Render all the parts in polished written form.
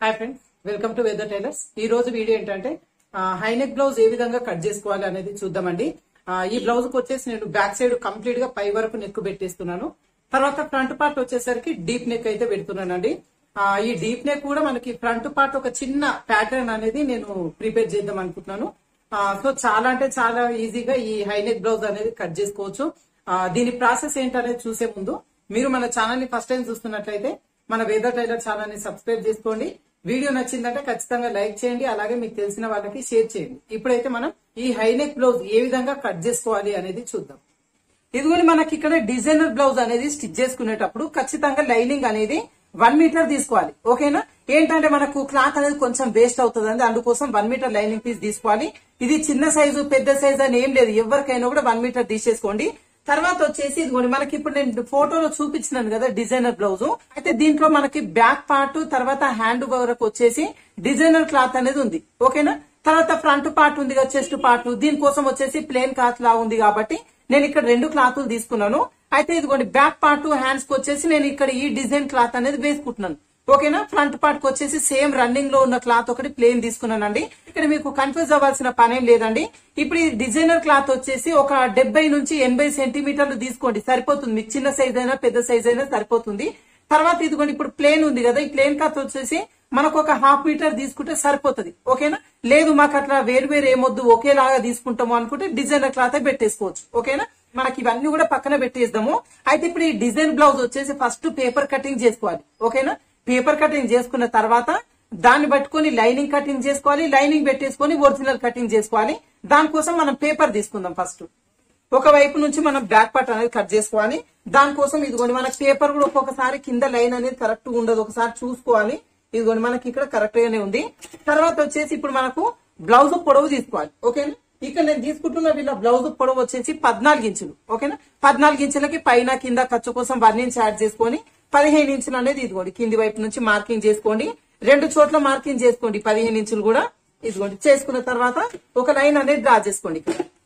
Hi friends, welcome to weather tailors. ఈ రోజు video ఏంటంటే హై నెక్ బ్లౌజ్ ఏ విధంగా కట్ చేసుకోవాలి అనేది చూద్దామండి. ఈ బ్లౌజ్ కి వచ్చేసి నేను బ్యాక్ సైడ్ కంప్లీట్ గా పై వరకు నెక్ పెట్టేస్తున్నాను. తర్వాత ఫ్రంట్ పార్ట్ వచ్చేసరికి డీప్ నెక్ అయితే పెడుతున్నానండి. ఈ డీప్ నెక్ కూడా మనకి ఫ్రంట్ పార్ట్ ఒక చిన్న ప్యాటర్న్ అనేది నేను ప్రిపేర్ చేద్దాం అనుకుంటున్నాను. సో చాలా అంటే చాలా ఈజీగా ఈ హై నెక్ బ్లౌజ్ అనేది కట్ చేసుకోవచ్చు. దీని ప్రాసెస్ ఏంటనేది చూసే ముందు మీరు మన ఛానల్ ని ఫస్ట్ టైం చూస్తున్నట్లయితే మన వెదర్ టైలర్ ఛానల్ ని సబ్స్క్రైబ్ చేసుకోండి. వీడియో నచ్చిందంటే ఖచ్చితంగా లైక్ చేయండి, అలాగే మీకు తెలిసిన వాళ్ళకి షేర్ చేయండి. ఇప్పుడైతే మనం ఈ హై నెక్ బ్లౌజ్ ఏ విధంగా కట్ చేసుకోవాలి అనేది చూద్దాం. ఇదిగోని మనకి ఇక్కడ డిజైనర్ బ్లౌజ్ అనేది స్టిచ్ చేసుకునేటప్పుడు ఖచ్చితంగా లైనింగ్ అనేది 1 మీటర్ తీసుకోవాలి. ఓకేనా? ఏంటంటే మనకు క్లాత్ అనేది కొంచెం వేస్ట్ అవుతుంది, అందుకోసం 1 మీటర్ లైనింగ్ పీస్ తీసుకోవాలి. ఇది చిన్న సైజు పెద్ద సైజు అని ఏం లేదు, ఎవరికైనా కూడా 1 మీటర్ తీసేసుకోండి. తర్వాత వచ్చేసి ఇదిగోండి మనకి ఇప్పుడు నేను ఫోటోలో చూపించినాను కదా డిజైనర్ బ్లౌజ్, అయితే దీంట్లో మనకి బ్యాక్ పార్ట్ తర్వాత హ్యాండ్ వరకు వచ్చేసి డిజైనర్ క్లాత్ అనేది ఉంది. ఓకేనా? తర్వాత ఫ్రంట్ పార్ట్ ఉంది కదా చెస్ట్ పార్ట్, దీనికోసం వచ్చేసి ప్లేన్ క్లాత్ లా ఉంది కాబట్టి నేను ఇక్కడ 2 క్లాతులు తీసుకున్నాను. అయితే ఇదిగోండి బ్యాక్ పార్ట్ హ్యాండ్స్ కి వచ్చేసి నేను ఇక్కడ ఈ డిజైన్ క్లాత్ అనేది వేసుకుంటున్నాను. ఓకేనా? ఫ్రంట్ పార్ట్ కి వచ్చేసి సేమ్ రన్నింగ్ లో ఉన్న క్లాత్ ఒకటి ప్లేన్ తీసుకున్నానండి. ఇక్కడ మీకు కన్ఫ్యూజ్ అవ్వాల్సిన పనేం లేదండి. ఇప్పుడు ఈ డిజైనర్ క్లాత్ వచ్చేసి ఒక 70 నుంచి 80 సెంటీమీటర్లు తీసుకోండి, సరిపోతుంది. మీకు చిన్న సైజ్ అయినా పెద్ద సైజ్ అయినా సరిపోతుంది. తర్వాత ఇదిగోండి ఇప్పుడు ప్లేన్ ఉంది కదా, ఈ ప్లేన్ క్లాత్ వచ్చేసి మనకు ఒక 1/2 మీటర్ తీసుకుంటే సరిపోతుంది. ఓకేనా? లేదు మాకు అట్లా వేరు ఏమొద్దు ఒకేలాగా తీసుకుంటాము అనుకుంటే డిజైనర్ క్లాత్ పెట్టేసుకోవచ్చు. ఓకేనా? మనకి ఇవన్నీ కూడా పక్కన పెట్టేద్దాము. అయితే ఇప్పుడు ఈ డిజైన్ బ్లౌజ్ వచ్చేసి ఫస్ట్ పేపర్ కటింగ్ చేసుకోవాలి. ఓకేనా? పేపర్ కటింగ్ చేసుకున్న తర్వాత దాన్ని పట్టుకొని లైనింగ్ కటింగ్ చేసుకోవాలి, లైనింగ్ పెట్టేసుకొని ఒరిజినల్ కటింగ్ చేసుకోవాలి. దానికోసం మనం పేపర్ తీసుకుందాం. ఫస్ట్ ఒక వైపు నుంచి మనం బ్యాక్ పార్ట్ అనేది కట్ చేసుకోవాలి. దానికోసం ఇదిగోండి మనకి పేపర్ కూడా ఒక్కొక్కసారి కింద లైన్ అనేది కరెక్ట్ ఉండదు, ఒకసారి చూసుకోవాలి. ఇదిగోండి మనకి ఇక్కడ కరెక్ట్ గానే ఉంది. తర్వాత వచ్చేసి ఇప్పుడు మనకు బ్లౌజ్ పొడవు తీసుకోవాలి. ఓకేనా? ఇక్కడ నేను తీసుకుంటున్న వీళ్ళ బ్లౌజ్ పొడవు వచ్చేసి 14 ఇంచులు. ఓకేనా? 14 ఇంచులకి పైన కింద ఖర్చు కోసం 1 ఇంచ్ యాడ్ చేసుకొని 15 ఇంచులు అనేది ఇదిగోండి కింది వైపు నుంచి మార్కింగ్ చేసుకోండి. 2 చోట్ల మార్కింగ్ చేసుకోండి 15 ఇంచులు కూడా. ఇదిగోండి చేసుకున్న తర్వాత ఒక లైన్ అనేది డ్రా చేసుకోండి.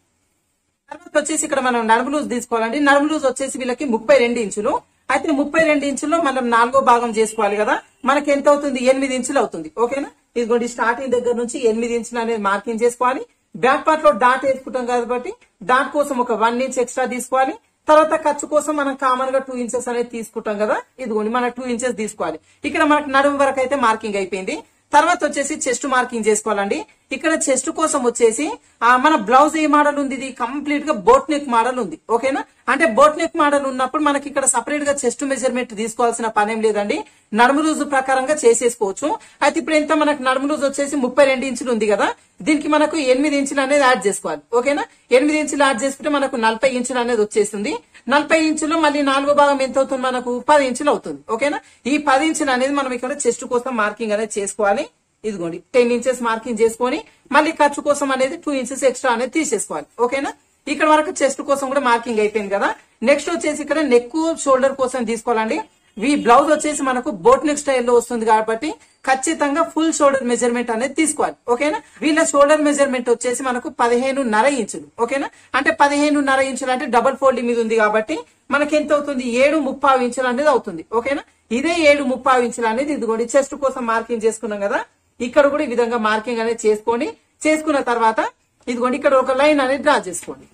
తర్వాత వచ్చేసి ఇక్కడ మనం నడుము లూజ్ తీసుకోవాలండి. నడుము లూజ్ వచ్చేసి వీళ్ళకి 32 ఇంచులు. అయితే 32 ఇంచుల్లో మనం 4వ భాగం చేసుకోవాలి కదా, మనకి ఎంత అవుతుంది? 8 ఇంచులు అవుతుంది. ఓకేనా? ఇదిగోండి స్టార్టింగ్ దగ్గర నుంచి 8 ఇంచులు అనేది మార్కింగ్ చేసుకోవాలి. బ్యాక్ పార్ట్ లో డాట్ వేసుకుంటాం కాబట్టి డాట్ కోసం ఒక 1 ఇంచ్ ఎక్స్ట్రా తీసుకోవాలి. తర్వాత ఖర్చు కోసం మనం కామన్ గా 2 ఇంచెస్ అనేది తీసుకుంటాం కదా, ఇదిగోండి మన 2 ఇంచెస్ తీసుకోవాలి. ఇక్కడ మనకు నడుము వరకు అయితే మార్కింగ్ అయిపోయింది. తర్వాత వచ్చేసి చెస్ట్ మార్కింగ్ చేసుకోవాలండి. ఇక్కడ చెస్ట్ కోసం వచ్చేసి మన బ్లౌజ్ ఏ మోడల్ ఉంది? ఇది కంప్లీట్ గా బోట్ నెక్ మోడల్ ఉంది. ఓకేనా? అంటే బోట్ నెక్ మోడల్ ఉన్నప్పుడు మనకి ఇక్కడ సపరేట్ గా చెస్ట్ మెజర్మెంట్ తీసుకోవాల్సిన పనేం లేదండి, నడుము లూజు ప్రకారంగా చేసేసుకోవచ్చు. అయితే ఇప్పుడు ఎంత మనకు నడుము లూజ్ వచ్చేసి 32 ఇంచులు ఉంది కదా, దీనికి మనకు 8 ఇంచులు అనేది యాడ్ చేసుకోవాలి. ఓకేనా? 8 ఇంచులు యాడ్ చేసుకుంటే మనకు 40 ఇంచులు అనేది వచ్చేస్తుంది. 40 ఇంచులు మళ్ళీ 4వ భాగం ఎంత అవుతుంది? మనకు 10 ఇంచులు అవుతుంది. ఓకేనా? ఈ 10 ఇంచులు అనేది మనం ఇక్కడ చెస్ట్ కోసం మార్కింగ్ అనేది చేసుకోవాలి. ఇదిగోండి 10 ఇంచెస్ మార్కింగ్ చేసుకొని మళ్ళీ ఖర్చు కోసం అనేది 2 ఇంచెస్ ఎక్స్ట్రా అనేది తీసేసుకోవాలి. ఓకేనా? ఇక్కడ వరకు చెస్ట్ కోసం కూడా మార్కింగ్ అయిపోయింది కదా. నెక్స్ట్ వచ్చేసి ఇక్కడ నెక్ షోల్డర్ కోసం తీసుకోవాలండి. ఈ బ్లౌజ్ వచ్చేసి మనకు బోట్ నెక్ స్టైల్లో వస్తుంది కాబట్టి ఖచ్చితంగా ఫుల్ షోల్డర్ మెజర్మెంట్ అనేది తీసుకోవాలి. ఓకేనా? వీళ్ళ షోల్డర్ మెజర్మెంట్ వచ్చేసి మనకు 15.5 ఇంచులు. ఓకేనా? అంటే 15.5 ఇంచులు అంటే డబుల్ ఫోల్డింగ్ మీద ఉంది కాబట్టి మనకి ఎంత అవుతుంది? 7.5 ఇంచులు అనేది అవుతుంది. ఓకేనా? ఇదే 7.5 ఇంచులు అనేది ఇదిగోండి చెస్ట్ కోసం మార్కింగ్ చేసుకున్నాం కదా, ఇక్కడ కూడా ఈ విధంగా మార్కింగ్ అనేది చేసుకోండి. చేసుకున్న తర్వాత ఇదిగోండి ఇక్కడ ఒక లైన్ అనేది డ్రా చేసుకోండి.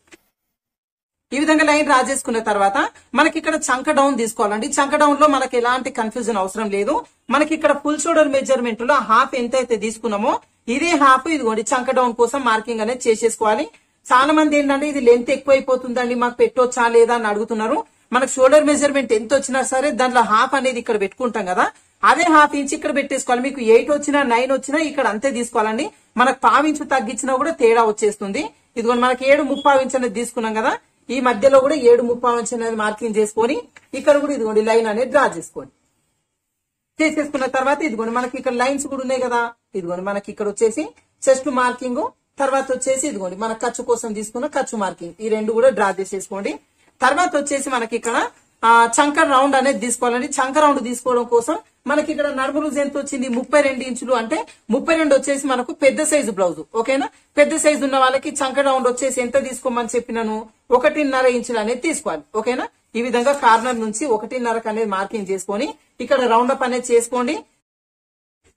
ఈ విధంగా లైన్ డ్రా చేసుకున్న తర్వాత మనకి ఇక్కడ చంక డౌన్ తీసుకోవాలండి. చంక డౌన్ లో మనకి ఎలాంటి కన్ఫ్యూజన్ అవసరం లేదు. మనకి ఇక్కడ ఫుల్ షోల్డర్ మెజర్మెంట్ లో హాఫ్ ఎంత అయితే తీసుకున్నామో ఇదే హాఫ్ ఇదిగోండి చంక డౌన్ కోసం మార్కింగ్ అనేది చేసేసుకోవాలి. చాలా మంది ఏంటంటే ఇది లెంత్ ఎక్కువైపోతుందండి మాకు పెట్టొచ్చా లేదా అని అడుగుతున్నారు. మనకు షోల్డర్ మెజర్మెంట్ ఎంత వచ్చినా సరే దాంట్లో హాఫ్ అనేది ఇక్కడ పెట్టుకుంటాం కదా, అదే 1/2 ఇంచ్ ఇక్కడ పెట్టేసుకోవాలి. మీకు 8 వచ్చినా 9 వచ్చినా ఇక్కడ అంతే తీసుకోవాలండి. మనకు 1/4 ఇంచు తగ్గించినా కూడా తేడా వచ్చేస్తుంది. ఇదిగోండి మనకి 7.5 ఇంచ్ అనేది తీసుకున్నాం కదా, ఈ మధ్యలో కూడా 7.5 ఇంచ్ అనేది మార్కింగ్ చేసుకొని ఇక్కడ కూడా ఇదిగోండి లైన్ అనేది డ్రా చేసుకోండి. చేసేసుకున్న తర్వాత ఇదిగోండి మనకి ఇక్కడ లైన్స్ కూడా ఉన్నాయి కదా, ఇదిగోండి మనకి ఇక్కడ వచ్చేసి చెస్ట్ మార్కింగ్, తర్వాత వచ్చేసి ఇదిగోండి మన ఖర్చు కోసం తీసుకున్న ఖర్చు మార్కింగ్, ఈ 2 కూడా డ్రా చేసేసుకోండి. తర్వాత వచ్చేసి మనకి ఇక్కడ చంక రౌండ్ అనేది తీసుకోవాలండి. చంక రౌండ్ తీసుకోవడం కోసం మనకి ఇక్కడ నడుము లూజ్ ఎంత వచ్చింది? 32 ఇంచులు. అంటే 32 వచ్చేసి మనకు పెద్ద సైజు బ్లౌజ్. ఓకేనా? పెద్ద సైజు ఉన్న వాళ్ళకి చంక రౌండ్ వచ్చేసి ఎంత తీసుకోమని చెప్పినాను? 1.5 ఇంచులు అనేది తీసుకోవాలి. ఓకేనా? ఈ విధంగా కార్నర్ నుంచి 1.5 అనేది మార్కింగ్ చేసుకొని ఇక్కడ రౌండ్ అప్ అనేది చేసుకోండి.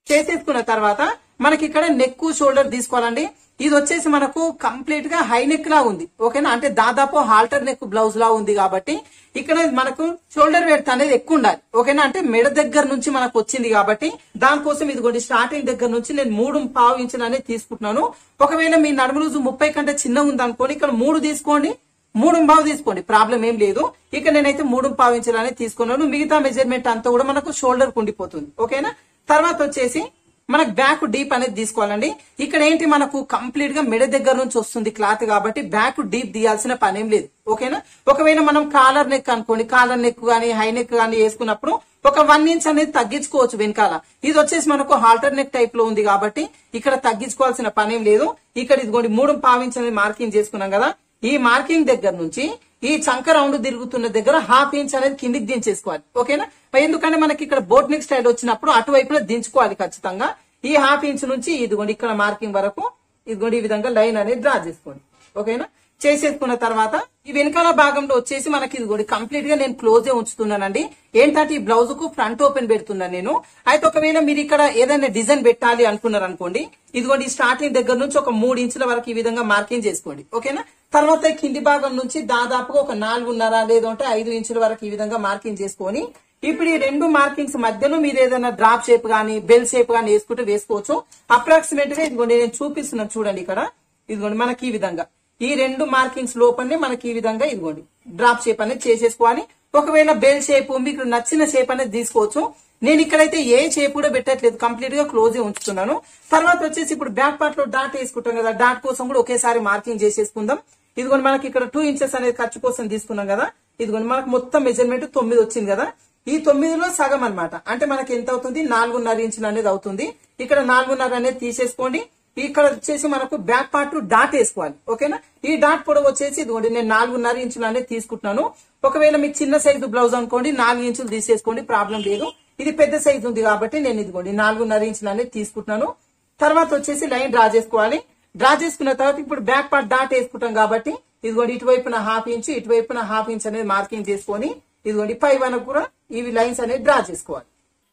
చేసేసుకున్న తర్వాత మనకి ఇక్కడ నెక్ షోల్డర్ తీసుకోవాలండి. ఇది వచ్చేసి మనకు కంప్లీట్ గా హై నెక్ లా ఉంది, ఓకేనా. అంటే దాదాపు హాల్టర్ నెక్ బ్లౌజ్ లా ఉంది కాబట్టి ఇక్కడ మనకు షోల్డర్ వెడత్ అనేది ఎక్కువ ఉండాలి, ఓకేనా. అంటే మెడ దగ్గర నుంచి మనకు వచ్చింది కాబట్టి దానికోసం ఇదిగోండి స్టార్టింగ్ దగ్గర నుంచి నేను 3.5 ఇంచులు అనేది తీసుకుంటున్నాను. ఒకవేళ మీ నడుము లూజు 30 కంటే చిన్నగా ఉంది అనుకోండి, ఇక్కడ 3 తీసుకోండి, 3.5 తీసుకోండి, ప్రాబ్లం ఏం లేదు. ఇక నేనైతే 3.5 ఇంచులు అనేది తీసుకున్నాను. మిగతా మెజర్మెంట్ అంతా కూడా మనకు షోల్డర్ ఉండిపోతుంది, ఓకేనా. తర్వాత వచ్చేసి మనకు బ్యాక్ డీప్ అనేది తీసుకోవాలండి. ఇక్కడ ఏంటి మనకు కంప్లీట్ గా మెడ దగ్గర నుంచి వస్తుంది క్లాత్ కాబట్టి బ్యాక్ డీప్ తీయాల్సిన పనేం లేదు, ఓకేనా. ఒకవేళ మనం కాలర్ నెక్ అనుకోండి, కాలర్ నెక్ గానీ హై నెక్ గానీ వేసుకున్నప్పుడు ఒక 1 ఇంచ్ అనేది తగ్గించుకోవచ్చు వెనకాల. ఇది వచ్చేసి మనకు హాల్టర్ నెక్ టైప్ లో ఉంది కాబట్టి ఇక్కడ తగ్గించుకోవాల్సిన పనేం లేదు. ఇక్కడ ఇదిగోండి 3.5 ఇంచ్ అనేది మార్కింగ్ చేసుకున్నాం కదా. ఈ మార్కింగ్ దగ్గర నుంచి ఈ చంక రౌండ్ తిరుగుతున్న దగ్గర 1/2 ఇంచ్ అనేది కిందికి దించేసుకోవాలి, ఓకేనా. ఎందుకంటే మనకి ఇక్కడ బోట్ నెక్ స్టైల్ వచ్చినప్పుడు అటువైపున దించుకోవాలి ఖచ్చితంగా. ఈ 1/2 ఇంచ్ నుంచి ఇదిగోండి ఇక్కడ మార్కింగ్ వరకు ఇదిగోండి ఈ విధంగా లైన్ అనేది డ్రా చేసుకోండి, ఓకేనా. చేసేసుకున్న తర్వాత ఈ వెనకాల భాగంలో వచ్చేసి మనకి ఇదిగోండి కంప్లీట్ గా నేను క్లోజే ఉంచుతున్నానండి. ఏంటంటే ఈ బ్లౌజ్ కు ఫ్రంట్ ఓపెన్ పెడుతున్నాను నేను. అయితే ఒకవేళ మీరు ఇక్కడ ఏదైనా డిజైన్ పెట్టాలి అనుకున్నారు అనుకోండి, ఇదిగోండి స్టార్టింగ్ దగ్గర నుంచి ఒక 3 ఇంచుల వరకు ఈ విధంగా మార్కింగ్ చేసుకోండి, ఓకేనా. తర్వాత కింది భాగం నుంచి దాదాపుగా ఒక 4.5 లేదంటే 5 ఇంచుల వరకు ఈ విధంగా మార్కింగ్ చేసుకొని ఇప్పుడు ఈ 2 మార్కింగ్స్ మధ్యలో మీరు ఏదైనా డ్రాప్ షేప్ గానీ బెల్ షేప్ గానీ వేసుకుంటే వేసుకోవచ్చు. అప్రాక్సిమేట్ గా ఇదిగోండి నేను చూపిస్తున్నాను చూడండి. ఇక్కడ ఇదిగోండి మనకి ఈ విధంగా ఈ 2 మార్కింగ్స్ లోపలనే మనకి ఈ విధంగా ఇదిగోండి డ్రాప్ షేప్ అనేది చేసేసుకోవాలి. ఒకవేళ బెల్ షేప్ మీకు నచ్చిన షేప్ అనేది తీసుకోవచ్చు. నేను ఇక్కడైతే ఏ షేప్ కూడా పెట్టట్లేదు, కంప్లీట్ గా క్లోజ్ ఉంచుతున్నాను. తర్వాత వచ్చేసి ఇప్పుడు బ్యాక్ పార్ట్ లో డాట్ వేసుకుంటాం కదా, డాట్ కోసం కూడా ఒకేసారి మార్కింగ్ చేసేసుకుందాం. ఇదిగోండి మనకి ఇక్కడ 2 ఇంచెస్ అనేది ఖర్చు కోసం తీసుకున్నాం కదా. ఇదిగోండి మనకు మొత్తం మెజర్మెంట్ 9 వచ్చింది కదా. ఈ 9లో సగం అన్నమాట. అంటే మనకి ఎంత అవుతుంది, 4.5 ఇంచులు అనేది అవుతుంది. ఇక్కడ 4.5 అనేది తీసేసుకోండి. ఇక్కడ వచ్చేసి మనకు బ్యాక్ పార్ట్ డాట్ వేసుకోవాలి, ఓకేనా. ఈ డాట్ పొడవు వచ్చేసి ఇదిగోండి నేను 4.5 ఇంచులు అనేది తీసుకుంటున్నాను. ఒకవేళ మీకు చిన్న సైజు బ్లౌజ్ అనుకోండి 4 ఇంచులు తీసేసుకోండి, ప్రాబ్లం లేదు. ఇది పెద్ద సైజు ఉంది కాబట్టి నేను ఇదిగోండి 4.5 ఇంచులు అనేది తీసుకుంటున్నాను. తర్వాత వచ్చేసి లైన్ డ్రా చేసుకోవాలి. డ్రా చేసుకున్న తర్వాత ఇప్పుడు బ్యాక్ పార్ట్ డాట్ వేసుకుంటాం కాబట్టి ఇదిగోండి ఇటువైపున 1/2 ఇంచు ఇటువైపున 1/2 ఇంచ్ అనేది మార్కింగ్ చేసుకొని ఇదిగోండి పై వరకు కూడా ఇవి లైన్స్ అనేది డ్రా చేసుకోవాలి.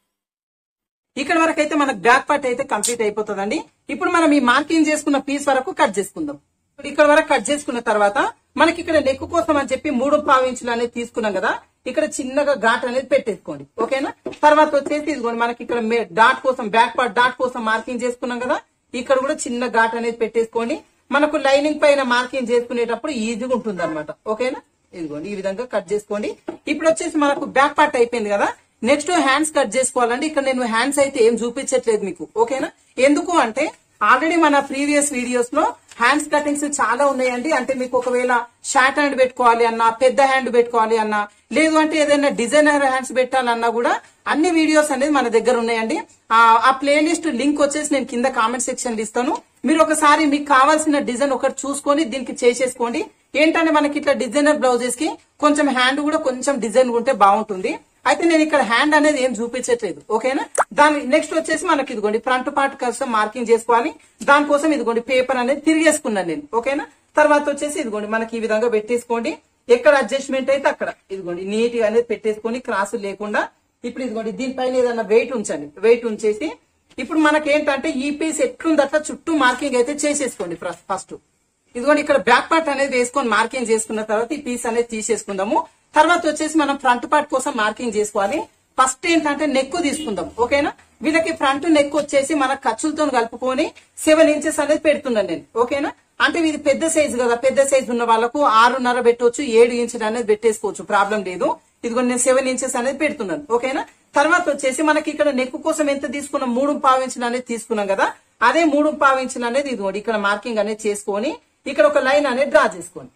ఇక్కడ వరకు అయితే మనకు బ్యాక్ పార్ట్ అయితే కంప్లీట్ అయిపోతుందండి. ఇప్పుడు మనం ఈ మార్కింగ్ చేసుకున్న పీస్ వరకు కట్ చేసుకుందాం. ఇక్కడ వరకు కట్ చేసుకున్న తర్వాత మనకి ఇక్కడ నెక్ కోసం అని చెప్పి 3.5 ఇంచులు అనేది తీసుకున్నాం కదా. ఇక్కడ చిన్నగా ఘాట్ అనేది పెట్టేసుకోండి, ఓకేనా. తర్వాత వచ్చేసి ఇదిగోండి మనకి ఇక్కడ డాట్ కోసం బ్యాక్ పార్ట్ డాట్ కోసం మార్కింగ్ చేసుకున్నాం కదా. ఇక్కడ కూడా చిన్న ఘాట్ అనేది పెట్టేసుకోండి. మనకు లైనింగ్ పైన మార్కింగ్ చేసుకునేటప్పుడు ఈజీగా ఉంటుంది అనమాట, ఓకేనా. ఇదిగోండి ఈ విధంగా కట్ చేసుకోండి. ఇప్పుడు వచ్చేసి మనకు బ్యాక్ పార్ట్ అయిపోయింది కదా. నెక్స్ట్ హ్యాండ్స్ కట్ చేసుకోవాలండి. ఇక్కడ నేను హ్యాండ్స్ అయితే ఏం చూపించట్లేదు మీకు, ఓకేనా. ఎందుకు అంటే ఆల్రెడీ మన ప్రీవియస్ వీడియోస్ లో హ్యాండ్స్ కటింగ్స్ చాలా ఉన్నాయండి. అంటే మీకు ఒకవేళ షార్ట్ హ్యాండ్ పెట్టుకోవాలి అన్నా, పెద్ద హ్యాండ్ పెట్టుకోవాలి అన్నా, లేదు అంటే ఏదైనా డిజైనర్ హ్యాండ్స్ పెట్టాలన్నా కూడా అన్ని వీడియోస్ అనేది మన దగ్గర ఉన్నాయండి. ఆ ప్లేలిస్ట్ లింక్ వచ్చేసి నేను కింద కామెంట్ సెక్షన్ లో ఇస్తాను. మీరు ఒకసారి మీకు కావాల్సిన డిజైన్ ఒకటి చూసుకొని దీనికి చేసేసుకోండి. ఏంటంటే మనకి ఇట్లా డిజైనర్ బ్లౌజెస్ కి కొంచెం హ్యాండ్ కూడా కొంచెం డిజైన్ ఉంటే బాగుంటుంది. అయితే నేను ఇక్కడ హ్యాండ్ అనేది ఏం చూపించట్లేదు, ఓకేనా. దాని నెక్స్ట్ వచ్చేసి మనకి ఇదిగోండి ఫ్రంట్ పార్ట్ కోసం మార్కింగ్ చేసుకోవాలి. దానికోసం ఇదిగోండి పేపర్ అనేది తిరిగేసుకున్నాను నేను, ఓకేనా. తర్వాత వచ్చేసి ఇదిగోండి మనకి ఈ విధంగా పెట్టేసుకోండి. ఎక్కడ అడ్జస్ట్మెంట్ అయితే అక్కడ ఇదిగోండి నీట్ గా అనేది పెట్టేసుకొని క్రాస్ లేకుండా ఇప్పుడు ఇదిగోండి దీనిపైన ఏదైనా వెయిట్ ఉంచండి. వెయిట్ ఉంచేసి ఇప్పుడు మనకి ఏంటంటే ఈ పీస్ ఎట్లుంది అట్లా చుట్టూ మార్కింగ్ అయితే చేసేసుకోండి ఫస్ట్. ఇదిగోండి ఇక్కడ బ్యాక్ పార్ట్ అనేది వేసుకొని మార్కింగ్ చేసుకున్న తర్వాత ఈ పీస్ అనేది తీసేసుకుందాము. తర్వాత వచ్చేసి మనం ఫ్రంట్ పార్ట్ కోసం మార్కింగ్ చేసుకోవాలి. ఫస్ట్ ఏంటంటే నెక్ తీసుకుందాం, ఓకేనా. వీళ్ళకి ఫ్రంట్ నెక్ వచ్చేసి మన ఖర్చులతో కలుపుకొని 7 ఇంచెస్ అనేది పెడుతున్నాను నేను, ఓకేనా. అంటే ఇది పెద్ద సైజు కదా, పెద్ద సైజు ఉన్న వాళ్ళకు 6.5 పెట్టవచ్చు, 7 ఇంచులు అనేది పెట్టేసుకోవచ్చు, ప్రాబ్లం లేదు. ఇదిగో నేను 7 ఇంచెస్ అనేది పెడుతున్నాను, ఓకేనా. తర్వాత వచ్చేసి మనకి ఇక్కడ నెక్ కోసం ఎంత తీసుకున్నాం, 3.5 ఇంచులు అనేది తీసుకున్నాం కదా. అదే 3.5 ఇంచులు అనేది ఇదిగోండి ఇక్కడ మార్కింగ్ అనేది చేసుకొని ఇక్కడ ఒక లైన్ అనేది డ్రా చేసుకోండి.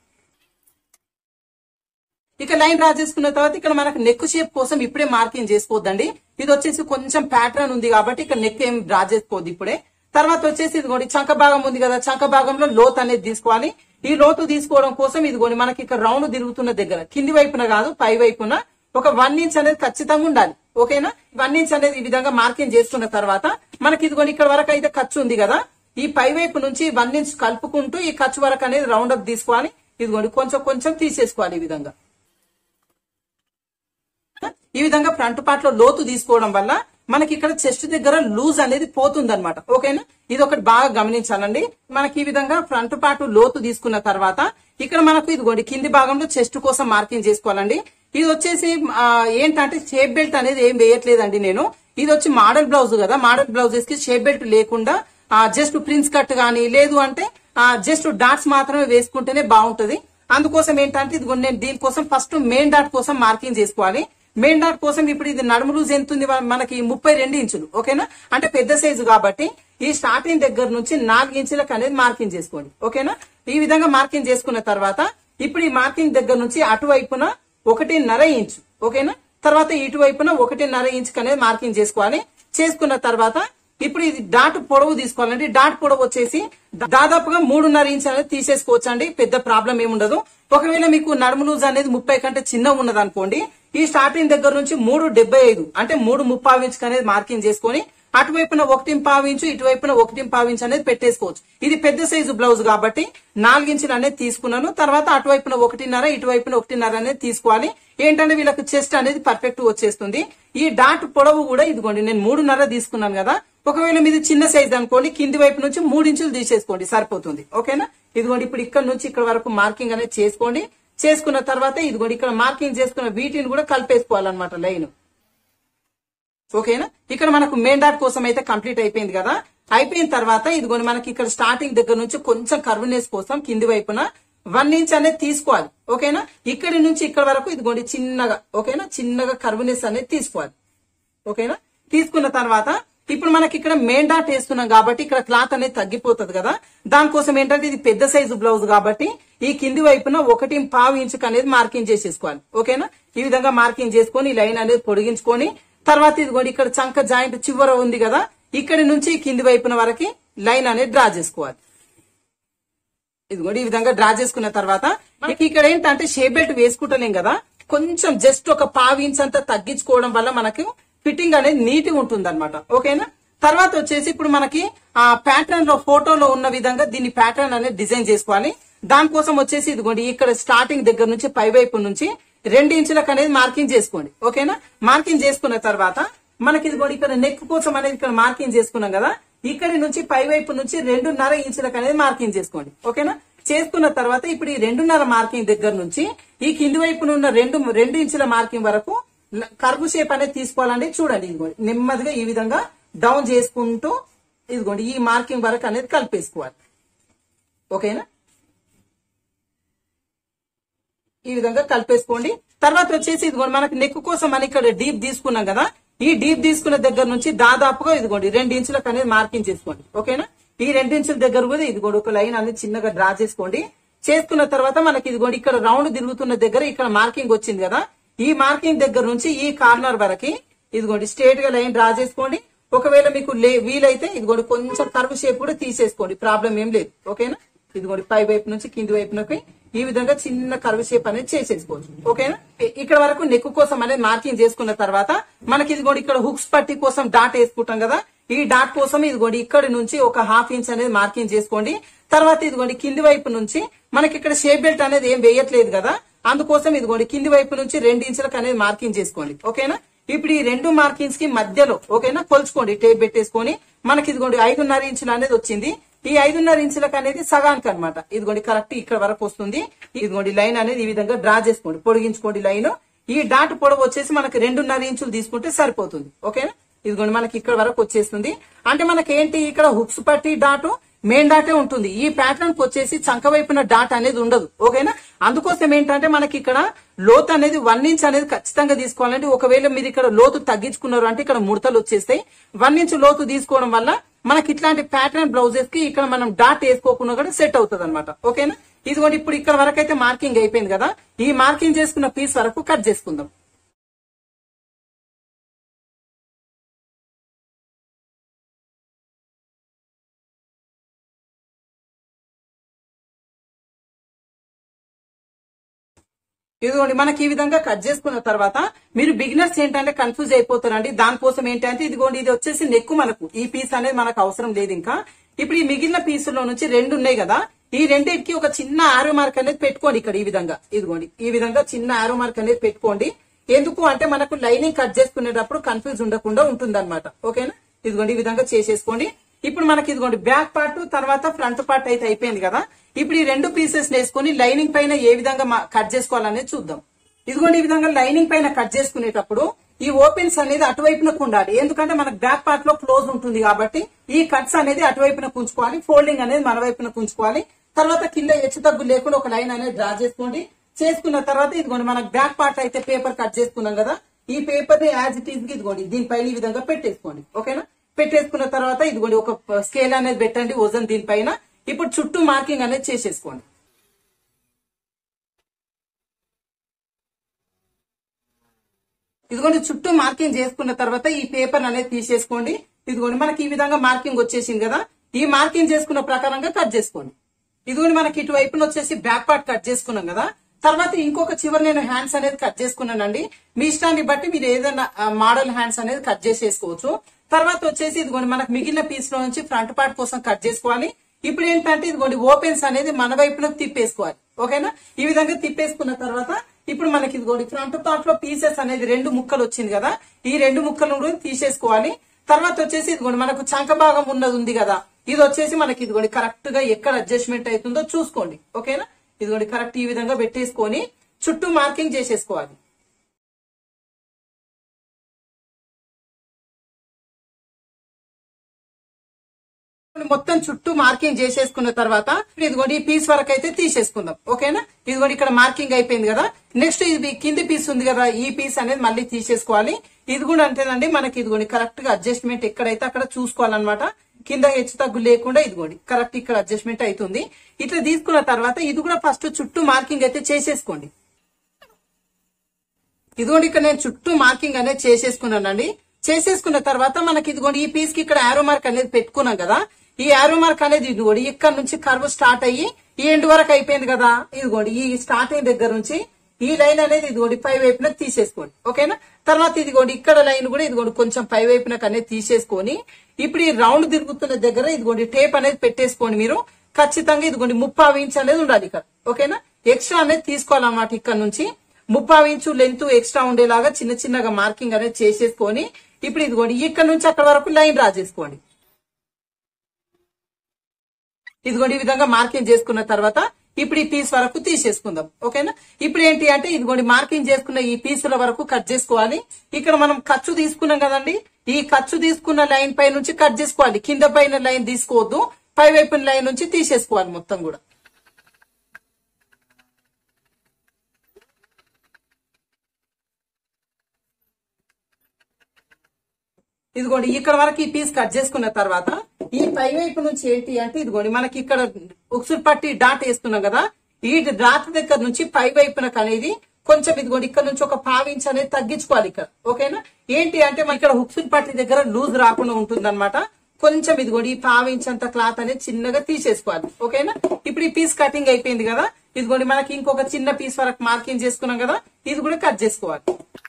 ఇక లైన్ డ్రా చేసుకున్న తర్వాత ఇక్కడ మనకు నెక్ షేప్ కోసం ఇప్పుడే మార్కింగ్ చేసుకోవద్దండి. ఇది వచ్చేసి కొంచెం ప్యాటర్న్ ఉంది కాబట్టి ఇక్కడ నెక్ ఏం డ్రా చేసుకోవద్దు ఇప్పుడే. తర్వాత వచ్చేసి ఇదిగోండి చంక భాగం ఉంది కదా, చంక భాగంలో లోత్ అనేది తీసుకోవాలి. ఈ లోతు తీసుకోవడం కోసం ఇదిగోండి మనకి ఇక్కడ రౌండ్ తిరుగుతున్న దగ్గర కింది వైపున కాదు పై వైపున ఒక 1 ఇంచ్ అనేది ఖచ్చితంగా ఉండాలి, ఓకేనా. 1 ఇంచ్ అనేది ఈ విధంగా మార్కింగ్ చేసుకున్న తర్వాత మనకి ఇదిగోండి ఇక్కడ వరకు అయితే ఖర్చు ఉంది కదా, ఈ పై వైపు నుంచి 1 ఇంచ్ కలుపుకుంటూ ఈ ఖర్చు వరకు అనేది రౌండ్ అప్ తీసుకోవాలి. ఇదిగోండి కొంచెం కొంచెం తీసేసుకోవాలి ఈ విధంగా. ఈ విధంగా ఫ్రంట్ పార్ట్ లో లోతు తీసుకోవడం వల్ల మనకి ఇక్కడ చెస్ట్ దగ్గర లూజ్ అనేది పోతుంది అనమాట. ఓకేనా, ఇది ఒకటి బాగా గమనించాలండి. మనకి ఈ విధంగా ఫ్రంట్ పార్ట్ లోతు తీసుకున్న తర్వాత ఇక్కడ మనకు ఇదిగోండి కింది భాగంలో చెస్ట్ కోసం మార్కింగ్ చేసుకోవాలండి. ఇది వచ్చేసి ఏంటంటే షేప్ బెల్ట్ అనేది ఏం వేయట్లేదండి నేను. ఇది వచ్చి మోడల్ బ్లౌజ్ కదా, మోడల్ బ్లౌజెస్ కి షేప్ బెల్ట్ లేకుండా జస్ట్ ప్రిన్స్ కట్ గానీ లేదు అంటే జస్ట్ డాట్స్ మాత్రమే వేసుకుంటేనే బాగుంటది. అందుకోసం ఏంటంటే ఇది నేను దీనికోసం ఫస్ట్ మెయిన్ డాట్ కోసం మార్కింగ్ చేసుకోవాలి. మెయిన్ డాట్ కోసం ఇప్పుడు ఇది నడుము లూజ్ ఎంత ఉంది మనకి 32 ఇంచులు. ఓకేనా, అంటే పెద్ద సైజు కాబట్టి ఈ స్టార్టింగ్ దగ్గర నుంచి 4 ఇంచులకు అనేది మార్కింగ్ చేసుకోండి. ఓకేనా, ఈ విధంగా మార్కింగ్ చేసుకున్న తర్వాత ఇప్పుడు ఈ మార్కింగ్ దగ్గర నుంచి అటువైపున 1.5 ఇంచు. ఓకేనా, తర్వాత ఇటువైపున 1.5 ఇంచుకి అనేది మార్కింగ్ చేసుకోవాలి. చేసుకున్న తర్వాత ఇప్పుడు ఇది డాట్ పొడవు తీసుకోవాలండి. డాట్ పొడవు వచ్చేసి దాదాపుగా 3.5 ఇంచు అనేది తీసేసుకోవచ్చు అండి, పెద్ద ప్రాబ్లం ఏముండదు. ఒకవేళ మీకు నడుము లూజ్ అనేది 30 కంటే చిన్న ఉన్నది అనుకోండి, ఈ స్టార్టింగ్ దగ్గర నుంచి 3.75 అంటే 3.5 ఇంచుకి అనేది మార్కింగ్ చేసుకొని అటువైపున 1.5 ఇంచు ఇటువైపున 1.5 ఇంచు అనేది పెట్టేసుకోవచ్చు. ఇది పెద్ద సైజు బ్లౌజ్ కాబట్టి 4 ఇంచులు అనేది తీసుకున్నాను. తర్వాత అటువైపున 1.5 ఇటువైపున 1.5 అనేది తీసుకోవాలి. ఏంటంటే వీళ్ళకి చెస్ట్ అనేది పర్ఫెక్ట్ వచ్చేస్తుంది. ఈ డాట్ పొడవు కూడా ఇదిగోండి నేను 3.5 తీసుకున్నాను కదా. ఒకవేళ మీది చిన్న సైజ్ అనుకోండి, కింది వైపు నుంచి 3 ఇంచులు తీసేసుకోండి, సరిపోతుంది. ఓకేనా, ఇదిగోండి ఇప్పుడు ఇక్కడ నుంచి ఇక్కడ వరకు మార్కింగ్ అనేది చేసుకోండి. చేసుకున్న తర్వాత ఇదిగోండి ఇక్కడ మార్కింగ్ చేసుకున్న వీటిని కూడా కలిపేసుకోవాలన్నమాట లైన్. ఓకేనా, ఇక్కడ మనకు మెయిన్ డాట్ కోసం అయితే కంప్లీట్ అయిపోయింది కదా. అయిపోయిన తర్వాత ఇదిగోండి మనకి ఇక్కడ స్టార్టింగ్ దగ్గర నుంచి కొంచెం కర్వ్నెస్ కోసం కింది వైపున 1 ఇంచ్ అనేది తీసుకోవాలి. ఓకేనా, ఇక్కడి నుంచి ఇక్కడ వరకు ఇదిగోండి చిన్నగా, ఓకేనా, చిన్నగా కర్వ్నెస్ అనేది తీసుకోవాలి. ఓకేనా, తీసుకున్న తర్వాత ఇప్పుడు మనకి ఇక్కడ మెయిన్ డాట్ వేస్తున్నాం కాబట్టి ఇక్కడ క్లాత్ అనేది తగ్గిపోతుంది కదా. దానికోసం ఏంటంటే ఇది పెద్ద సైజు బ్లౌజ్ కాబట్టి ఈ కింది వైపున 1.5 ఇంచుకి అనేది మార్కింగ్ చేసేసుకోవాలి. ఓకేనా, ఈ విధంగా మార్కింగ్ చేసుకొని ఈ లైన్ అనేది పొడిగించుకొని తర్వాత ఇదిగోండి ఇక్కడ చంక జాయింట్ చివర ఉంది కదా, ఇక్కడి నుంచి కింది వైపున వరకు లైన్ అనేది డ్రా చేసుకోవాలి. ఇదిగోండి ఈ విధంగా డ్రా చేసుకున్న తర్వాత మనకి ఇక్కడ ఏంటంటే షేప్ బెల్ట్ వేసుకుంటలేం కదా, కొంచెం జస్ట్ ఒక 1/2 ఇంచ్ అంతా తగ్గించుకోవడం వల్ల మనకు ఫిట్టింగ్ అనేది నీట్ గా ఉంటుంది అనమాట. ఓకేనా, తర్వాత వచ్చేసి ఇప్పుడు మనకి ఆ ప్యాటర్న్ లో ఫోటోలో ఉన్న విధంగా దీన్ని ప్యాటర్న్ అనేది డిజైన్ చేసుకోవాలి. దానికోసం వచ్చేసి ఇదిగోండి ఇక్కడ స్టార్టింగ్ దగ్గర నుంచి పై వైపు నుంచి 2 ఇంచులకు అనేది మార్కింగ్ చేసుకోండి. ఓకేనా, మార్కింగ్ చేసుకున్న తర్వాత మనకి ఇదిగోండి ఇక్కడ నెక్ కోసం అనేది ఇక్కడ మార్కింగ్ చేసుకున్నాం కదా, ఇక్కడి నుంచి పై వైపు నుంచి 2.5 ఇంచులకు అనేది మార్కింగ్ చేసుకోండి. ఓకేనా, చేసుకున్న తర్వాత ఇప్పుడు ఈ 2.5 మార్కింగ్ దగ్గర నుంచి ఈ కింది వైపున ఉన్న 2 ఇంచుల మార్కింగ్ వరకు కర్వ్ షేప్ అనేది తీసుకోవాలండి. చూడండి ఇదిగోండి నెమ్మదిగా ఈ విధంగా డౌన్ చేసుకుంటూ ఇదిగోండి ఈ మార్కింగ్ వరకు అనేది కలిపేసుకోవాలి. ఓకేనా, ఈ విధంగా కలిపేసుకోండి. తర్వాత వచ్చేసి ఇదిగోండి మనకి నెక్ కోసం అని ఇక్కడ డీప్ తీసుకున్నాం కదా, ఈ డీప్ తీసుకున్న దగ్గర నుంచి దాదాపుగా ఇదిగోండి 2 ఇంచులకు అనేది మార్కింగ్ చేసుకోండి. ఓకేనా, ఈ 2 ఇంచుల దగ్గర కూడా ఇదిగోండి ఒక లైన్ అనేది చిన్నగా డ్రా చేసుకోండి. చేసుకున్న తర్వాత మనకి ఇదిగోండి ఇక్కడ రౌండ్ తిరుగుతున్న దగ్గర ఇక్కడ మార్కింగ్ వచ్చింది కదా, ఈ మార్కింగ్ దగ్గర నుంచి ఈ కార్నర్ వరకు ఇదిగోండి స్ట్రేట్ గా లైన్ డ్రా చేసుకోండి. ఒకవేళ మీకు వీలైతే ఇదిగోండి కొంచెం కర్వ్ షేప్ కూడా తీసేసుకోండి, ప్రాబ్లం ఏం లేదు. ఓకేనా, ఇదిగోండి పై వైపు నుంచి కింది వైపునకి ఈ విధంగా చిన్న కర్వ్ షేప్ అనేది చేసేసుకోవచ్చు. ఓకేనా, ఇక్కడ వరకు నెక్ కోసం అనేది మార్కింగ్ చేసుకున్న తర్వాత మనకి ఇదిగోండి ఇక్కడ హుక్స్ పట్టి కోసం డాట్ వేసుకుంటాం కదా, ఈ డాట్ కోసం ఇదిగోండి ఇక్కడ నుంచి ఒక 1/2 ఇంచ్ అనేది మార్కింగ్ చేసుకోండి. తర్వాత ఇదిగోండి కింది వైపు నుంచి మనకి ఇక్కడ షేప్ బెల్ట్ అనేది ఏం వేయట్లేదు కదా, అందుకోసం ఇదిగోండి కింది వైపు నుంచి 2 ఇంచులకు అనేది మార్కింగ్ చేసుకోండి. ఓకేనా, ఇప్పుడు ఈ 2 మార్కింగ్స్ కి మధ్యలో ఓకేనా కొలుచుకోండి, టేప్ పెట్టేసుకొని మనకి ఇదిగోండి 5.5 ఇంచులు అనేది వచ్చింది. ఈ 5.5 ఇంచులకు అనేది సగానికి అనమాట, ఇదిగోండి కరెక్ట్ ఇక్కడ వరకు వస్తుంది. ఇదిగోండి లైన్ అనేది ఈ విధంగా డ్రా చేసుకోండి, పొడిగించుకోండి లైన్. ఈ డాట్ పొడవు వచ్చేసి మనకి 2.5 ఇంచులు తీసుకుంటే సరిపోతుంది. ఓకేనా, ఇదిగోండి మనకి ఇక్కడ వరకు వచ్చేస్తుంది. అంటే మనకి ఏంటి ఇక్కడ హుక్స్ పట్టి డాట్ మెయిన్ డాటే ఉంటుంది. ఈ ప్యాటర్న్ కి వచ్చేసి చంక వైపున డాట్ అనేది ఉండదు. ఓకేనా, అందుకోసం ఏంటంటే మనకి ఇక్కడ లోతు అనేది 1 ఇంచ్ అనేది ఖచ్చితంగా తీసుకోవాలండి. ఒకవేళ మీరు ఇక్కడ లోతు తగ్గించుకున్నారు అంటే ఇక్కడ ముడతలు వచ్చేస్తాయి. 1 ఇంచ్ లోతు తీసుకోవడం వల్ల మనకి ఇట్లాంటి ప్యాటర్న్ బ్లౌజెస్ కి ఇక్కడ మనం డాట్ వేసుకోకుండా కూడా సెట్ అవుతుంది అనమాట. ఓకేనా, ఇదిగోండి ఇప్పుడు ఇక్కడ వరకు అయితే మార్కింగ్ అయిపోయింది కదా, ఈ మార్కింగ్ చేసుకున్న పీస్ వరకు కట్ చేసుకుందాం. ఇదిగోండి మనకి ఈ విధంగా కట్ చేసుకున్న తర్వాత మీరు బిగినర్స్ ఏంటంటే కన్ఫ్యూజ్ అయిపోతారండి. దానికోసం ఏంటంటే ఇదిగోండి ఇది వచ్చేసి నెక్, మనకు ఈ పీస్ అనేది మనకు అవసరం లేదు. ఇంకా ఇప్పుడు ఈ మిగిలిన పీసులో నుంచి 2 ఉన్నాయి కదా, ఈ రెండింటికి ఒక చిన్న ఆరో మార్క్ అనేది పెట్టుకోండి. ఇక్కడ ఈ విధంగా ఇదిగోండి ఈ విధంగా చిన్న ఆరో మార్క్ అనేది పెట్టుకోండి. ఎందుకు అంటే మనకు లైనింగ్ కట్ చేసుకునేటప్పుడు కన్ఫ్యూజ్ ఉండకుండా ఉంటుంది అనమాట. ఓకేనా, ఇదిగోండి ఈ విధంగా చేసేసుకోండి. ఇప్పుడు మనకి ఇదిగోండి బ్యాక్ పార్ట్ తర్వాత ఫ్రంట్ పార్ట్ అయితే అయిపోయింది కదా. ఇప్పుడు ఈ రెండు పీసెస్ వేసుకొని లైనింగ్ పైన ఏ విధంగా కట్ చేసుకోవాలనేది చూద్దాం. ఇదిగోండి ఈ విధంగా లైనింగ్ పైన కట్ చేసుకునేటప్పుడు ఈ ఓపెన్స్ అనేది అటువైపునకు ఉండాలి. ఎందుకంటే మనకు బ్యాక్ పార్ట్ లో క్లోజ్ ఉంటుంది కాబట్టి ఈ కట్స్ అనేది అటువైపునకు ఉంచుకోవాలి, ఫోల్డింగ్ అనేది మన వైపునకు ఉంచుకోవాలి. తర్వాత కింద హెచ్చు తగ్గు లేకుండా ఒక లైన్ అనేది డ్రా చేసుకోండి. చేసుకున్న తర్వాత ఇదిగోండి మనకు బ్యాక్ పార్ట్ అయితే పేపర్ కట్ చేసుకున్నాం కదా, ఈ పేపర్ ని యాజ్ ఇట్ ఈజ్ కి ఇదిగోండి దీనిపైన ఈ విధంగా పెట్టేసుకోండి. ఓకేనా, పెట్టేసుకున్న తర్వాత ఇదిగోండి ఒక స్కేల్ అనేది పెట్టండి వజన్ దీనిపైన. ఇప్పుడు చుట్టూ మార్కింగ్ అనేది చేసేసుకోండి. ఇదిగోండి చుట్టూ మార్కింగ్ చేసుకున్న తర్వాత ఈ పేపర్ అనేది తీసేసుకోండి. ఇదిగోండి మనకి ఈ విధంగా మార్కింగ్ వచ్చేసింది కదా, ఈ మార్కింగ్ చేసుకున్న ప్రకారంగా కట్ చేసుకోండి. ఇదిగోండి మనకి ఇటువైపున వచ్చేసి బ్యాక్ పార్ట్ కట్ చేసుకున్నాం కదా. తర్వాత ఇంకొక చివరి నేను హ్యాండ్స్ అనేది కట్ చేసుకున్నానండి. మీ ఇష్టాన్ని బట్టి మీరు ఏదైనా మోడల్ హ్యాండ్స్ అనేది కట్ చేసేసుకోవచ్చు. తర్వాత వచ్చేసి ఇదిగోండి మనకు మిగిలిన పీస్ లో నుంచి ఫ్రంట్ పార్ట్ కోసం కట్ చేసుకోవాలి. ఇప్పుడు ఏంటంటే ఇదిగోండి ఓపెన్స్ అనేది మన వైపునకు తిప్పేసుకోవాలి. ఓకేనా, ఈ విధంగా తిప్పేసుకున్న తర్వాత ఇప్పుడు మనకి ఇదిగోండి ఫ్రంట్ పార్ట్ లో పీసెస్ అనేది రెండు ముక్కలు వచ్చింది కదా, ఈ రెండు ముక్కలు కూడా తీసేసుకోవాలి. తర్వాత వచ్చేసి ఇదిగోండి మనకు చంక భాగం ఉన్నది ఉంది కదా, ఇది వచ్చేసి మనకి ఇదిగోండి కరెక్ట్ గా ఎక్కడ అడ్జస్ట్మెంట్ అవుతుందో చూసుకోండి. ఓకేనా, ఇదిగోండి కరెక్ట్ ఈ విధంగా పెట్టేసుకొని చుట్టూ మార్కింగ్ చేసేసుకోవాలి. మొత్తం చుట్టూ మార్కింగ్ చేసేసుకున్న తర్వాత ఇదిగోండి ఈ పీస్ వరకు అయితే తీసేసుకుందాం. ఓకేనా, ఇదిగోండి ఇక్కడ మార్కింగ్ అయిపోయింది కదా. నెక్స్ట్ ఇది కింది పీస్ ఉంది కదా, ఈ పీస్ అనేది మళ్ళీ తీసేసుకోవాలి. ఇది కూడా అంతేనండి, మనకి ఇదిగోండి కరెక్ట్ గా అడ్జస్ట్మెంట్ ఎక్కడైతే అక్కడ చూసుకోవాలన్నమాట. కింద హెచ్చు తగ్గు లేకుండా ఇదిగోండి కరెక్ట్ ఇక్కడ అడ్జస్ట్మెంట్ అవుతుంది. ఇట్లా తీసుకున్న తర్వాత ఇది కూడా ఫస్ట్ చుట్టూ మార్కింగ్ అయితే చేసేసుకోండి. ఇదిగోండి ఇక్కడ నేను చుట్టూ మార్కింగ్ అనేది చేసేసుకున్నానండి. చేసేసుకున్న తర్వాత మనకి ఇదిగోండి ఈ పీస్ కి ఇక్కడ యారో మార్క్ అనేది పెట్టుకున్నాం కదా, ఈ యారో మార్క్ అనేది ఇదిగోండి ఇక్కడ నుంచి కర్వ్ స్టార్ట్ అయ్యి ఈ ఎండ్ వరకు అయిపోయింది కదా. ఇదిగోండి ఈ స్టార్టింగ్ దగ్గర నుంచి ఈ లైన్ అనేది ఇదిగోండి పై వైపునకు తీసేసుకోండి. ఓకేనా, తర్వాత ఇదిగోండి ఇక్కడ లైన్ కూడా ఇదిగోండి కొంచెం పై వైపునకు అనేది తీసేసుకొని ఇప్పుడు ఈ రౌండ్ తిరుగుతున్న దగ్గర ఇదిగోండి టేప్ అనేది పెట్టేసుకోండి. మీరు ఖచ్చితంగా ఇదిగోండి 30 ఇంచ్ అనేది ఉండాలి ఇక్కడ. ఓకేనా, ఎక్స్ట్రా అనేది తీసుకోవాలన్నమాట. ఇక్కడ నుంచి 30 ఇంచు లెంత్ ఎక్స్ట్రా ఉండేలాగా చిన్న చిన్నగా మార్కింగ్ అనేది చేసేసుకొని ఇప్పుడు ఇదిగోండి ఇక్కడ నుంచి అక్కడ వరకు లైన్ డ్రా చేసుకోండి. ఇదిగోండి ఈ విధంగా మార్కింగ్ చేసుకున్న తర్వాత ఇప్పుడు ఈ పీస్ వరకు తీసేసుకుందాం. ఓకేనా, ఇప్పుడు ఏంటి అంటే ఇదిగోండి మార్కింగ్ చేసుకున్న ఈ పీసుల వరకు కట్ చేసుకోవాలి. ఇక్కడ మనం ఖర్చు తీసుకున్నాం కదండి, ఈ ఖర్చు తీసుకున్న లైన్ పై నుంచి కట్ చేసుకోవాలి. కింద పైన లైన్ తీసుకోవద్దు, పై వైపున లైన్ నుంచి తీసేసుకోవాలి మొత్తం కూడా. ఇదిగోండి ఇక్కడ వరకు ఈ పీస్ కట్ చేసుకున్న తర్వాత ఈ పై వైపు నుంచి ఏంటి అంటే ఇదిగోండి మనకి ఇక్కడ ఉక్సులు పట్టి డాట్ వేస్తున్నాం కదా, ఈ డాట్ దగ్గర నుంచి పై వైపునకు అనేది కొంచెం ఇదిగోండి ఇక్కడ నుంచి ఒక 1/2 ఇంచ్ అనేది తగ్గించుకోవాలి ఇక్కడ. ఓకేనా, ఏంటి అంటే మన ఇక్కడ ఉక్సులు పట్టి దగ్గర లూజ్ రాకుండా ఉంటుంది అనమాట. కొంచెం ఇదిగోండి ఈ 1/2 ఇంచ్ అంత క్లాత్ అనేది చిన్నగా తీసేసుకోవాలి. ఓకేనా, ఇప్పుడు ఈ పీస్ కటింగ్ అయిపోయింది కదా. ఇదిగోండి మనకి ఇంకొక చిన్న పీస్ వరకు మార్కింగ్ చేసుకున్నాం కదా, ఇది కూడా కట్ చేసుకోవాలి.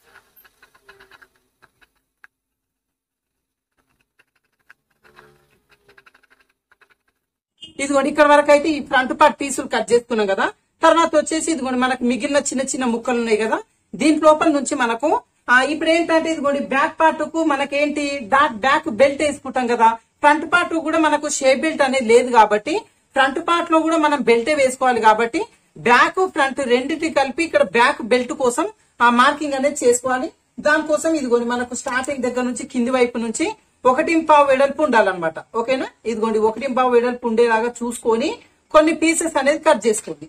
ఇదిగోండి ఇక్కడ వరకు అయితే ఈ ఫ్రంట్ పార్ట్ పీసులు కట్ చేసుకున్నాం కదా. తర్వాత వచ్చేసి ఇదిగోండి మనకు మిగిలిన చిన్న చిన్న ముక్కలు ఉన్నాయి కదా, దీని లోపల నుంచి మనకు ఇప్పుడు ఏంటంటే ఇదిగోండి బ్యాక్ పార్ట్ కు మనకేంటి బ్యాక్ బెల్ట్ వేసుకుంటాం కదా. ఫ్రంట్ పార్ట్ కూడా మనకు షేప్ బెల్ట్ అనేది లేదు కాబట్టి ఫ్రంట్ పార్ట్ లో కూడా మనం బెల్టే వేసుకోవాలి. కాబట్టి బ్యాక్ ఫ్రంట్ రెండింటి కలిపి ఇక్కడ బ్యాక్ బెల్ట్ కోసం ఆ మార్కింగ్ అనేది చేసుకోవాలి. దానికోసం ఇదిగోండి మనకు స్టార్టింగ్ దగ్గర నుంచి కింది వైపు నుంచి 1.5 వెడల్పు ఉండాలన్నమాట. ఓకేనా, ఇదిగోండి 1.5 వెడల్పు ఉండేలాగా చూసుకొని కొన్ని పీసెస్ అనేది కట్ చేసుకోండి.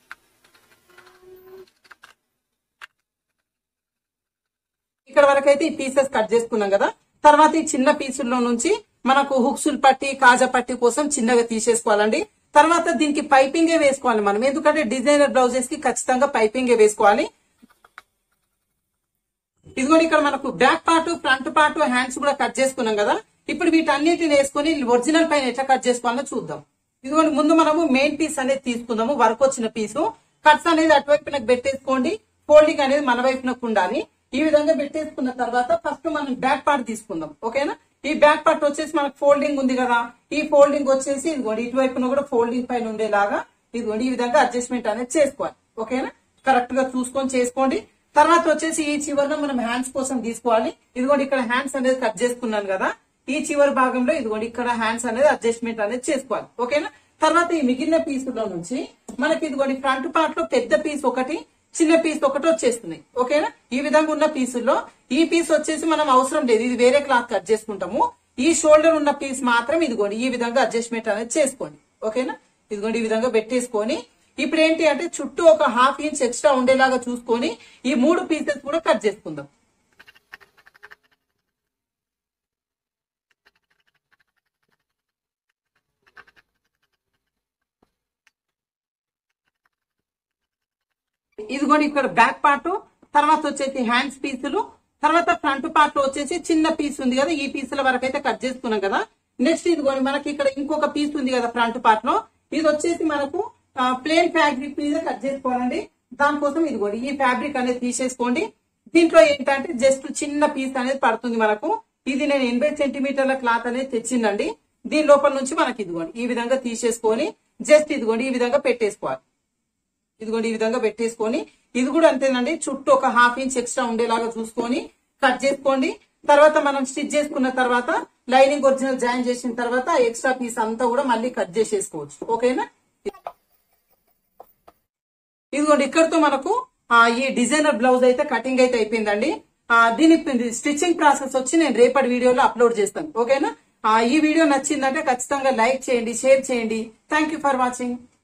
ఇక్కడ వరకు అయితే ఈ పీసెస్ కట్ చేసుకున్నాం కదా. తర్వాత ఈ చిన్న పీసుల్లో నుంచి మనకు హుక్సులు పట్టి కాజా పట్టి కోసం చిన్నగా తీసేసుకోవాలండి. తర్వాత దీనికి పైపింగే వేసుకోవాలి మనం, ఎందుకంటే డిజైనర్ బ్లౌజెస్ కి ఖచ్చితంగా పైపింగే వేసుకోవాలి. ఇదిగోండి ఇక్కడ మనకు back part front part hands కూడా కట్ చేసుకున్నాం కదా. ఇప్పుడు వీటన్నిటిని వేసుకుని ఒరిజినల్ పైన ఎట్లా కట్ చేసుకోవాలో చూద్దాం. ఇదిగోండి ముందు మనము మెయిన్ పీస్ అనేది తీసుకుందాము, వర్క్ వచ్చిన పీసు. కట్స్ అనేది అటువైపునకు పెట్టేసుకోండి, ఫోల్డింగ్ అనేది మన వైపునకు ఉండాలి. ఈ విధంగా పెట్టేసుకున్న తర్వాత ఫస్ట్ మనం బ్యాక్ పార్ట్ తీసుకుందాం. ఓకేనా, ఈ బ్యాక్ పార్ట్ వచ్చేసి మనకు ఫోల్డింగ్ ఉంది కదా, ఈ ఫోల్డింగ్ వచ్చేసి ఇదిగోండి ఇటువైపున కూడా ఫోల్డింగ్ పైన ఉండేలాగా ఇదిగోండి ఈ విధంగా అడ్జస్ట్మెంట్ అనేది చేసుకోవాలి. ఓకేనా, కరెక్ట్ గా చూసుకొని చేసుకోండి. తర్వాత వచ్చేసి ఈ చివరిలో మనం హ్యాండ్స్ కోసం తీసుకోవాలి. ఇదిగోండి ఇక్కడ హ్యాండ్స్ అనేది కట్ చేసుకున్నాను కదా, ఈ చివరి భాగంలో ఇదిగోండి ఇక్కడ హ్యాండ్స్ అనేది అడ్జస్ట్మెంట్ అనేది చేసుకోవాలి. ఓకేనా. తర్వాత ఈ మిగిలిన పీసులో నుంచి మనకి ఇదిగోండి ఫ్రంట్ పార్ట్ లో పెద్ద పీస్ ఒకటి, చిన్న పీస్ ఒకటి వచ్చేస్తున్నాయి. ఓకేనా. ఈ విధంగా ఉన్న పీసుల్లో ఈ పీస్ వచ్చేసి మనం అవసరం లేదు, ఇది వేరే క్లాత్ కట్ చేసుకుంటాము. ఈ షోల్డర్ ఉన్న పీస్ మాత్రం ఇదిగోండి ఈ విధంగా అడ్జస్ట్మెంట్ అనేది చేసుకోండి. ఓకేనా. ఇదిగోండి ఈ విధంగా పెట్టేసుకొని ఇప్పుడు ఏంటి అంటే చుట్టూ ఒక ½ ఇంచ్ ఎక్స్ట్రా ఉండేలాగా చూసుకొని ఈ 3 పీసెస్ కూడా కట్ చేసుకుందాం. ఇదిగోండి ఇక్కడ బ్యాక్ పార్ట్, తర్వాత వచ్చేసి హ్యాండ్స్ పీసులు, తర్వాత ఫ్రంట్ పార్ట్ లో వచ్చేసి చిన్న పీస్ ఉంది కదా, ఈ పీసుల వరకు అయితే కట్ చేసుకున్నాం కదా. నెక్స్ట్ ఇదిగోండి మనకి ఇక్కడ ఇంకొక పీస్ ఉంది కదా ఫ్రంట్ పార్ట్ లో, ఇది వచ్చేసి మనకు ప్లేన్ ఫ్యాబ్రిక్ మీద కట్ చేసుకోవాలండి. దానికోసం ఇదిగోండి ఈ ఫ్యాబ్రిక్ అనేది తీసేసుకోండి. దీంట్లో ఏంటంటే జస్ట్ చిన్న పీస్ అనేది పడుతుంది మనకు. ఇది నేను 80 సెంటీమీటర్ల క్లాత్ అనేది తెచ్చిందండి. దీని లోపల నుంచి మనకి ఇదిగోండి ఈ విధంగా తీసేసుకొని జస్ట్ ఇదిగోండి ఈ విధంగా పెట్టేసుకోవాలి. ఇదిగోండి ఈ విధంగా పెట్టేసుకొని ఇది కూడా అంతేనండి, చుట్టూ ఒక ½ ఇంచ్ ఎక్స్ట్రా ఉండేలాగా చూసుకొని కట్ చేసుకోండి. తర్వాత మనం స్టిచ్ చేసుకున్న తర్వాత లైనింగ్ ఒరిజినల్ జాయిన్ చేసిన తర్వాత ఎక్స్ట్రా పీస్ అంతా కూడా మళ్ళీ కట్ చేసేసుకోవచ్చు. ఓకేనా. ఇదిగోండి ఇక్కడతో మనకు ఈ డిజైనర్ బ్లౌజ్ అయితే కటింగ్ అయితే అయిపోయిందండి. దీని స్టిచ్చింగ్ ప్రాసెస్ వచ్చి నేను రేపటి వీడియోలో అప్లోడ్ చేస్తాను. ఓకేనా. ఈ వీడియో నచ్చిందంటే ఖచ్చితంగా లైక్ చేయండి, షేర్ చేయండి. Thank you for watching.